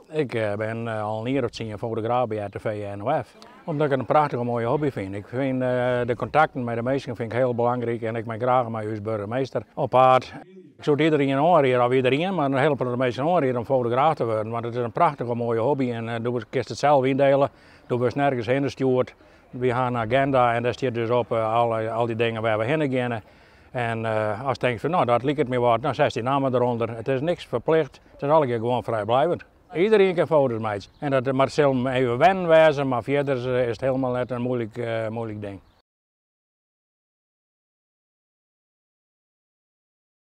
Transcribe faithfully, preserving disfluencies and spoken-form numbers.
Ik uh, ben uh, al een jaar of tien fotograaf bij R T V en N O F. Omdat ik het een prachtige mooie hobby vind. Ik vind uh, de contacten met de mensen vind ik heel belangrijk en ik ben graag met uw burgemeester op paard. Ik zou iedereen aanraden, of iedereen, maar een heleboel mensen aanraden om fotograaf te worden. Want het is een prachtige mooie hobby en uh, doe je het zelf indelen. Doe je nergens heen stuurt. We gaan een agenda en daar staat dus op uh, al, al die dingen waar we heen gaan. En uh, als je denkt van nou dat lijkt het me wat, dan zet die namen eronder. Het is niks verplicht, het is allemaal gewoon vrijblijvend. Iedereen kan foto's maken. En dat, maar het zal even wennen wezen, maar verder is het helemaal net een moeilijk, uh, moeilijk ding.